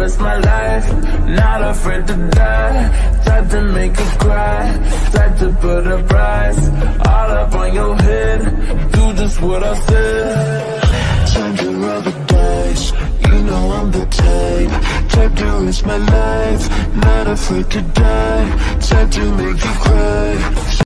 risk my life, not afraid to die. Tried to make you cry, tried to put a price all up on your head. Do just what I said. Time to roll the dice, you know I'm the type to risk my life, not afraid to die. Time to make you cry.